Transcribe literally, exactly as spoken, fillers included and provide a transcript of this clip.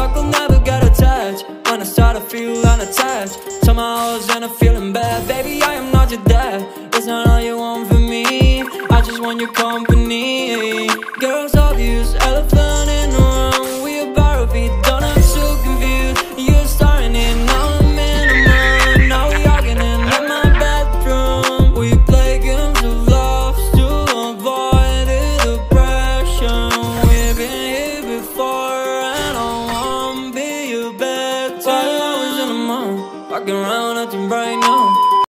like I'll never get attached. When I start to feel unattached, somehow I was in a feeling bad. Baby, I am not your dad. It's not all you want from me, I just want your company. Girls obvious, elephant in the room. We about to be done, I'm so confused. You're starting it, now I'm in the mood. Now we arguing in my bedroom. We play games of love to avoid the depression. We've been here before and I wanna be your bed. While I was in the mood, walking around acting right now.